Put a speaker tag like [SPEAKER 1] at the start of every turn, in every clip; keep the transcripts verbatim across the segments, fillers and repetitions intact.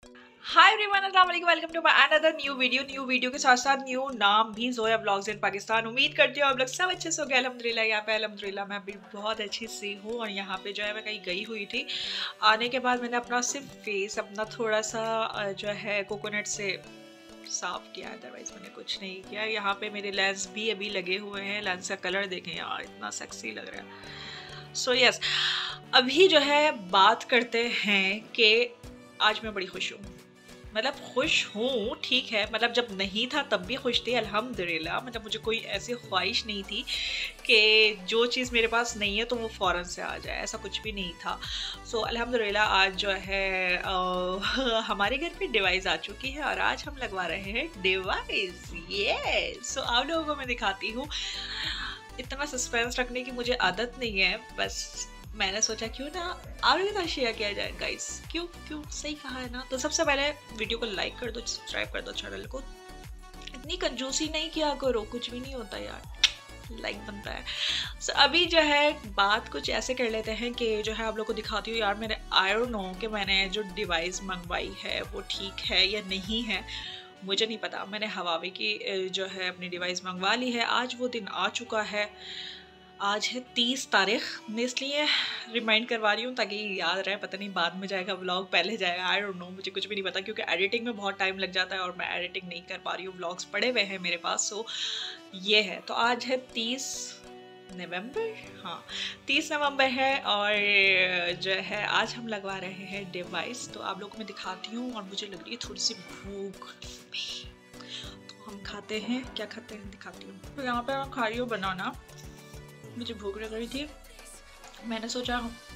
[SPEAKER 1] हाय everyone, अस्सलाम वालेकुम, welcome to my another new video. New video के साथ साथ न्यू नाम भी, जोया ब्लॉग्स इन पाकिस्तान। उम्मीद करती हूँ आप लोग सब अच्छे से हो गए अल्हम्दुलिल्लाह। यहाँ पे अल्हम्दुलिल्लाह मैं भी बहुत अच्छी सी हूँ। और यहाँ पे जो है मैं कहीं गई हुई थी, आने के बाद मैंने अपना सिर्फ फेस अपना थोड़ा सा जो है कोकोनट से साफ किया, अदरवाइज मैंने कुछ नहीं किया। यहाँ पे मेरे लेंस भी अभी लगे हुए हैं। लेंस का कलर देखें यार, इतना सेक्सी लग रहा है। सो so, यस yes, अभी जो है बात करते हैं कि आज मैं बड़ी खुश हूँ। मतलब खुश हूँ, ठीक है, मतलब जब नहीं था तब भी खुश थी अल्हम्दुलिल्लाह। मतलब मुझे कोई ऐसी ख्वाहिश नहीं थी कि जो चीज़ मेरे पास नहीं है तो वो फ़ौरन से आ जाए, ऐसा कुछ भी नहीं था। सो so, अल्हम्दुलिल्लाह आज जो है आ, हमारे घर पे डिवाइस आ चुकी है और आज हम लगवा रहे हैं डिवाइस। ये सो आप लोगों को मैं दिखाती हूँ। इतना सस्पेंस रखने की मुझे आदत नहीं है, बस मैंने सोचा क्यों ना आप लोगों के साथ शेयर किया जाए गाइस। क्यों क्यों सही कहा है ना। तो सबसे पहले वीडियो को लाइक कर दो, सब्सक्राइब कर दो चैनल को। इतनी कंजूसी नहीं किया करो, कुछ भी नहीं होता यार, लाइक बनता है। so, अभी जो है बात कुछ ऐसे कर लेते हैं कि जो है आप लोग को दिखाती हूँ यार। मेरे आई डोंट नो कि मैंने जो डिवाइस मंगवाई है वो ठीक है या नहीं है, मुझे नहीं पता। मैंने हवावे की जो है अपनी डिवाइस मंगवा ली है। आज वो दिन आ चुका है, आज है तीस तारीख। मैं इसलिए रिमाइंड करवा रही हूँ ताकि याद रहे, पता नहीं बाद में जाएगा व्लॉग पहले जाएगा, आई डोंट नो, मुझे कुछ भी नहीं पता। क्योंकि एडिटिंग में बहुत टाइम लग जाता है और मैं एडिटिंग नहीं कर पा रही हूँ। व्लॉग्स पड़े हुए हैं मेरे पास। सो ये है, तो आज है तीस नवंबर, हाँ तीस नवंबर है। और जो है आज हम लगवा रहे हैं डिवाइस। तो आप लोगों को मैं दिखाती हूँ और मुझे लग रही है थोड़ी सी भूख भी, तो हम खाते हैं। क्या खाते हैं दिखाती हूँ। तो यहाँ पर मैं खा रही हूँ बनाना। मुझे भूख लग रही थी, मैंने सोचा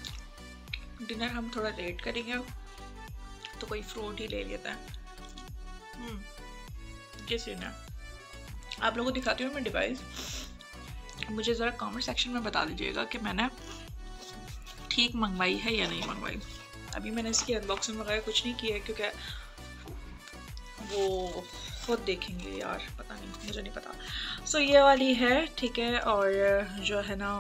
[SPEAKER 1] डिनर हम थोड़ा लेट करेंगे तो कोई फ्रूट ही ले लेता है। किसी ने आप लोगों को दिखाती हूँ मैं डिवाइस। मुझे ज़रा कमेंट सेक्शन में बता दीजिएगा कि मैंने ठीक मंगवाई है या नहीं मंगवाई। अभी मैंने इसकी अनबॉक्सिंग वगैरह कुछ नहीं किया है क्योंकि वो खुद देखेंगे यार, पता नहीं, मुझे नहीं पता। सो so, ये वाली है, ठीक है। और जो है ना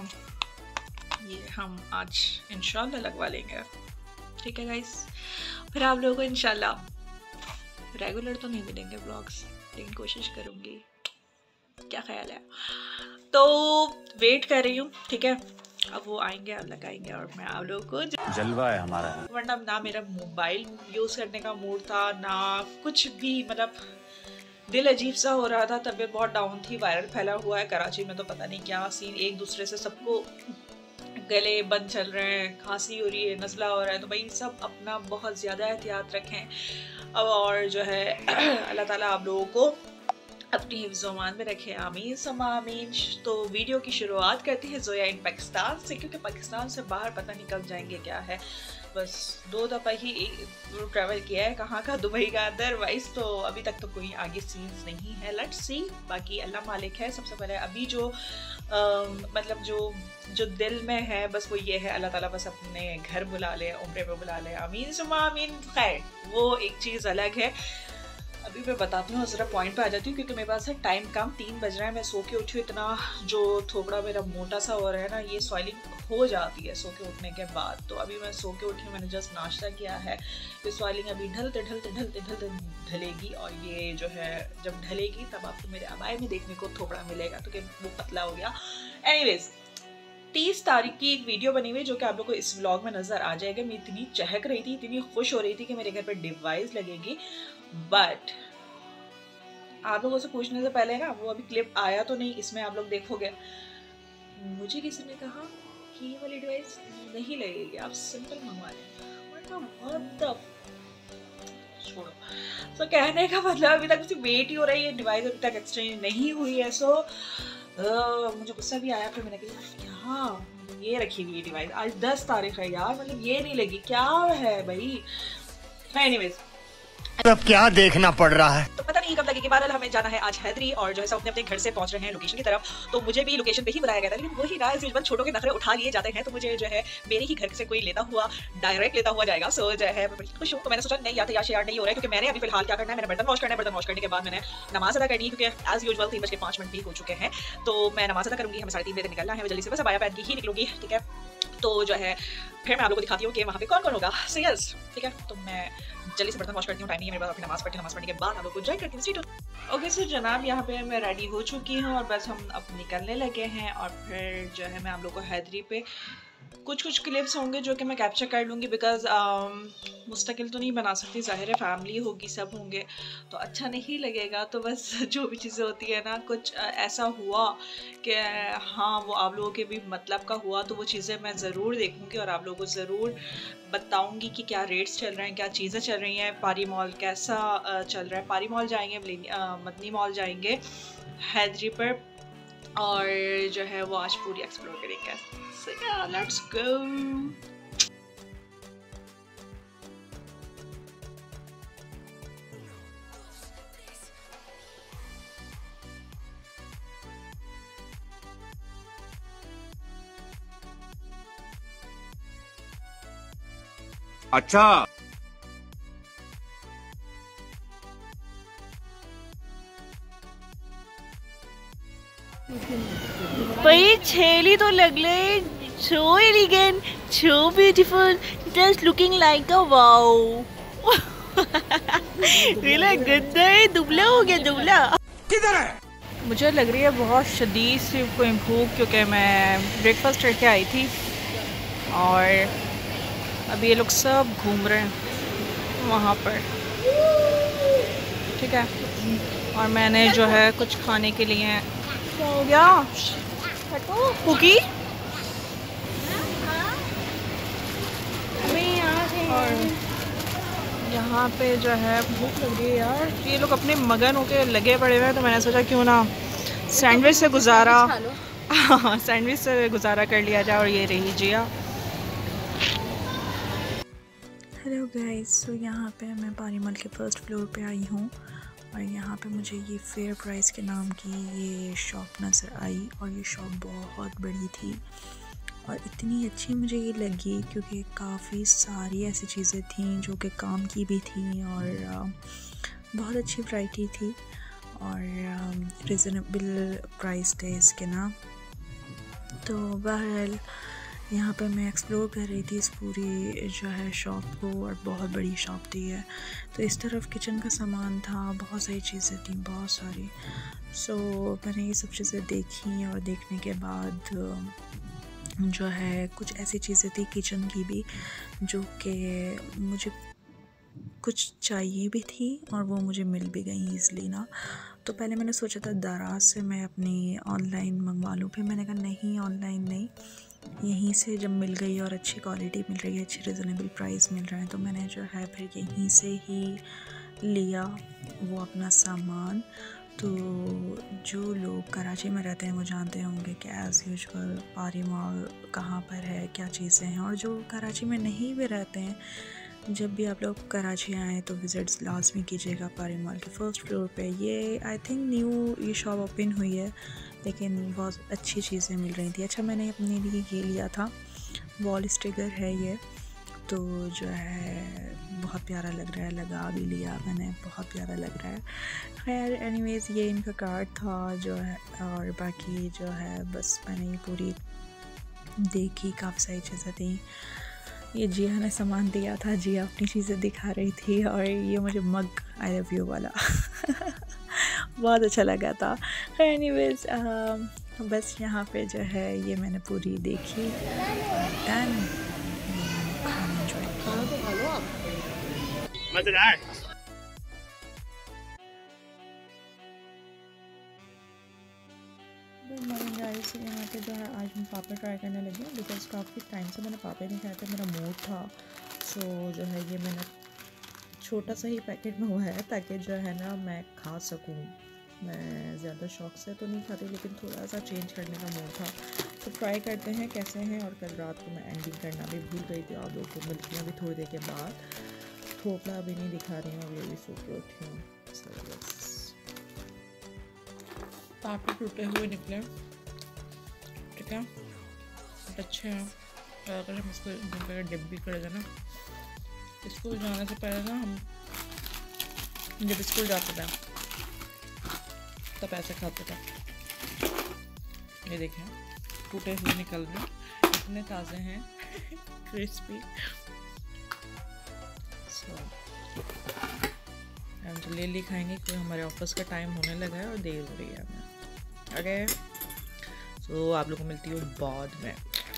[SPEAKER 1] ये हम आज इंशाल्लाह लगवा लेंगे, ठीक है गाइस। फिर आप लोगों को इंशाल्लाह रेगुलर तो नहीं मिलेंगे ब्लॉग्स, लेकिन कोशिश करूँगी। क्या ख्याल है? तो वेट कर रही हूँ, ठीक है। अब वो आएंगे, अब लगाएंगे और मैं आप लोगों को
[SPEAKER 2] जलवा है हमारा।
[SPEAKER 1] वरना ना मेरा मोबाइल यूज़ करने का मूड था ना कुछ भी, मतलब दिल अजीब सा हो रहा था, तबीयत बहुत डाउन थी। वायरल फैला हुआ है कराची में, तो पता नहीं क्या सीन, एक दूसरे से सबको गले बंद चल रहे हैं, खांसी हो रही है, नज़ला हो रहा है। तो भाई सब अपना बहुत ज़्यादा एहतियात रखें। अब और जो है अल्लाह ताला आप लोगों को अपनी हिफ्ज़-ओ-अमान में रखे, आमीन समा आमीन। तो वीडियो की शुरुआत करती है जोया इन पाकिस्तान से, क्योंकि पाकिस्तान से बाहर पता नहीं कब जाएंगे क्या है। बस दो दफ़ा ही ट्रैवल किया है, कहाँ का, दुबई का। अदरवाइज तो अभी तक तो कोई आगे सीन्स नहीं है। लेट्स सी, बाकी अल्लाह मालिक है। सबसे पहले अभी जो आ, मतलब जो जो दिल में है बस वो ये है, अल्लाह ताला बस अपने घर बुला ले, उम्रे पे बुला ले, आमीन सुमा आमीन। खैर वो एक चीज़ अलग है। अभी मैं बताती हूँ, ज़रा पॉइंट पे आ जाती हूँ क्योंकि मेरे पास है टाइम कम, तीन बज रहा है। मैं सो के उठी हूँ, इतना जो थोबड़ा मेरा मोटा सा हो रहा है ना, ये सॉइलिंग हो जाती है सो के उठने के बाद। तो अभी मैं सो के उठी हूँ, मैंने जस्ट नाश्ता किया है। ये सॉइलिंग अभी ढलते ढलते ढलते ढलते ढलेगी और ये जो है जब ढलेगी तब आपको मेरे अबाए में देखने को थोबड़ा मिलेगा, तो कि वो पतला हो गया। एनीवेज, तीस तारीख की एक वीडियो बनी हुई जो कि आप लोग को इस व्लॉग में नज़र आ जाएगा। मैं इतनी चहक रही थी, इतनी खुश हो रही थी कि मेरे घर पर डिवाइस लगेगी। बट आप लोगों से पूछने से पहले ना, वो अभी क्लिप आया तो नहीं, इसमें आप लोग देखोगे, मुझे किसी ने कहा कि ये वाली डिवाइस नहीं लगेगी, आप सिंपल मंगवा लें। छोड़ो। सो so, कहने का मतलब अभी तक मुझे वेट ही हो रही है, डिवाइस अभी तक एक्सचेंज नहीं हुई है। सो so, मुझे गुस्सा भी आया। फिर मैंने कहा क्या ये रखी हुई डिवाइस, आज दस तारीख है यार, मतलब ये नहीं लगी, क्या है भाई। एनीवेज,
[SPEAKER 3] अब क्या देखना पड़ रहा है,
[SPEAKER 1] तो पता नहीं कब लगेगी। बहरहाल हमें जाना है आज हैदरी और जो है सब अपने अपने घर से पहुंच रहे हैं लोकेशन की तरफ। तो मुझे भी लोकेशन पे ही बुलाया गया था, लेकिन वही ना एज यूजुअल छोटों के नखरे उठा लिए जाते हैं। तो मुझे जो है मेरे ही घर से कोई लेता हुआ डायरेक्ट लेता हुआ जाएगा। सो जो है मैं बड़ी खुश हूँ। तो मैंने सोचा नहीं यार यार शेयर नहीं हो रहा है, क्योंकि मैंने अभी फिलहाल क्या करना है, मैंने बर्तन वॉश करना है। बर्तन वॉश करने के बाद मैंने नमाज अदा करनी है, क्योंकि एज यूजुअल तीन बज के पाँच मिनट भी हो चुके हैं। तो मैं नमाज अदा करूँगी, हमें साढ़े तीन बजे निकलना है। मैं जल्दी से बस अबाया पहन के ही निकलूंगी, ठीक है। तो जो है फिर मैं आप लोगों को दिखाती हूँ कि वहाँ पे कौन कौन होगा। सो यस, ठीक है, तो मैं जल्दी से बर्तन वॉश करती हूँ, टाइम नहीं है मेरे पास, अपनी नमाज पढ़ती हूँ, नमाज पढ़ने के बाद आप लोग को ज्वाइन करती हूँ। स्ट्रेट ओके सो जनाब, यहाँ पे मैं रेडी हो चुकी हूँ और बस हम अब निकलने लगे हैं। और फिर जो है मैं आप लोग को हैदरी पे कुछ कुछ क्लिप्स होंगे जो कि मैं कैप्चर कर लूँगी, बिकॉज मुस्तकिल तो नहीं बना सकती, ज़ाहिर है फैमिली होगी, सब होंगे तो अच्छा नहीं लगेगा। तो बस जो भी चीज़ें होती है ना, कुछ ऐसा हुआ कि हाँ वो आप लोगों के भी मतलब का हुआ, तो वो चीज़ें मैं ज़रूर देखूँगी और आप लोगों को ज़रूर बताऊँगी कि क्या रेट्स चल रहे हैं, क्या चीज़ें चल रही हैं, पारी मॉल कैसा चल रहा है। पारी मॉल जाएंगे, मदनी मॉल जाएंगे हैदरी पर, और जो है वो आज पूरी एक्सप्लोर करेंगे। So yeah, let's go.
[SPEAKER 2] अच्छा
[SPEAKER 4] भाई छेली तो लगले, so elegant, so beautiful, just looking like a wow. मेरा गद्दा है, दुबला हो गया, दुबला।
[SPEAKER 2] किधर है?
[SPEAKER 1] मुझे लग रही है बहुत शदीद सी कोई भूख, क्योंकि मैं ब्रेकफास्ट करके आई थी और अभी ये लोग सब घूम रहे हैं वहाँ पर, ठीक है। और मैंने जो है कुछ खाने के लिए, क्या हो गया कुकी, और यहाँ पे जो है भूख लग रही है यार। ये लोग अपने मगन होके लगे पड़े हुए हैं, तो मैंने सोचा क्यों ना सैंडविच से गुजारा हाँ सैंडविच से गुजारा कर लिया जाए। और ये रही जिया। हेलो गाइस, सो यहाँ पे मैं पारी मॉल के फर्स्ट फ्लोर पे आई हूँ और यहाँ पे मुझे ये फेयर प्राइस के नाम की ये शॉप नज़र आई और ये शॉप बहुत बड़ी थी और इतनी अच्छी मुझे ये लगी क्योंकि काफ़ी सारी ऐसी चीज़ें थी जो कि काम की भी थी और बहुत अच्छी वैरायटी थी और रिजनेबल प्राइस थे इसके ना। तो बहरहाल यहाँ पे मैं एक्सप्लोर कर रही थी इस पूरी जो है शॉप को और बहुत बड़ी शॉप थी है। तो इस तरफ किचन का सामान था, बहुत सारी चीज़ें थी, बहुत सारी। सो so, मैंने ये सब चीज़ें देखी और देखने के बाद जो है कुछ ऐसी चीज़ें थी किचन की भी जो कि मुझे कुछ चाहिए भी थी और वो मुझे मिल भी गई ईज़िली ना। तो पहले मैंने सोचा था दराज से मैं अपनी ऑनलाइन मंगवा लूँ, फिर मैंने कहा नहीं ऑनलाइन नहीं, यहीं से जब मिल गई और अच्छी क्वालिटी मिल रही है, अच्छी रिजनेबल प्राइस मिल रहा है, तो मैंने जो है फिर यहीं से ही लिया वो अपना सामान। तो जो लोग कराची में रहते हैं वो जानते होंगे कि एज़ यूजुअल पारी मॉल कहाँ पर है, क्या चीज़ें हैं। और जो कराची में नहीं भी रहते हैं, जब भी आप लोग कराची आएँ तो विज़िट्स लाजमी कीजिएगा पारी मॉल के फर्स्ट फ्लोर पे। ये आई थिंक न्यू ये शॉप ओपन हुई है, लेकिन बहुत अच्छी चीज़ें मिल रही थी। अच्छा, मैंने अपने लिए ये लिया था, वॉल स्टिकर है ये, तो जो है बहुत प्यारा लग रहा है, लगा भी लिया मैंने, बहुत प्यारा लग रहा है। खैर एनीवेज़ ये इनका कार्ड था जो है, और बाकी जो है बस मैंने ये पूरी देखी, काफ़ी सारी चीज़ें थी। ये जिया ने सामान दिया था, जिया अपनी चीज़ें दिखा रही थी और ये मुझे मग आई लव यू वाला बहुत अच्छा लगा था। एनीवेज़ बस यहाँ पे जो है ये मैंने पूरी देखी, डन, खाना एंजॉय किया।
[SPEAKER 3] मजेदार।
[SPEAKER 1] गुड मॉर्निंग गाइस, यहाँ पे जो है आज मैं पापड़ ट्राई करने लगी हूँ बिकॉज काफ़ी टाइम से मैंने पापड़ नहीं खाए थे, मेरा मूड था। सो so, जो है ये मैंने छोटा सा ही पैकेट मंगवाया ताकि जो है ना मैं खा सकूँ। मैं ज़्यादा शौक से तो नहीं खाती, लेकिन थोड़ा सा चेंज करने का मूड था, तो ट्राई करते हैं कैसे हैं। और कल रात को मैं एंडिंग करना भी भूल गई थी, आप लोगों को मिलती हैं अभी थोड़ी देर के बाद। थोपड़ा अभी नहीं दिखा रही हूँ, अभी अभी सो के उठी हूँ। पापड़ टूटे हुए निकले, ठीक है, बट अच्छे हैं। अगर हम इसको डिप भी कर देना, स्कूल जाने से पहले ना हम जब स्कूल जाते थे तब ऐसे खाते थे। ये देखें टूटे हुए निकल रहे, इतने ताज़े हैं। क्रिस्पी। सो हम जल्दी जल्दी खाएंगे क्योंकि हमारे ऑफिस का टाइम होने लगा है और देर हो रही है हमें। ओके, सो आप लोगों को मिलती हूँ बाद में।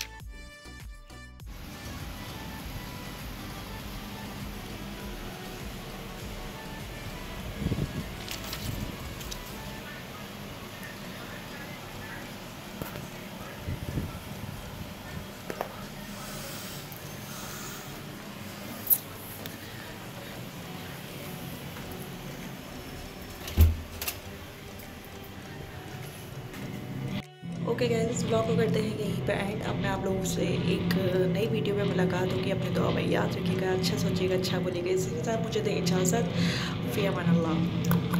[SPEAKER 1] ओके गाइस, ब्लॉग को करते हैं यहीं पे एंड। अब मैं आप लोगों से एक नई वीडियो में मुलाकात होगी। अपने दुआ में याद रखिएगा, अच्छा सोचिएगा, अच्छा बोलिएगा। इसी के साथ मुझे दे इजाज़त। फ़ी अमान अल्लाह।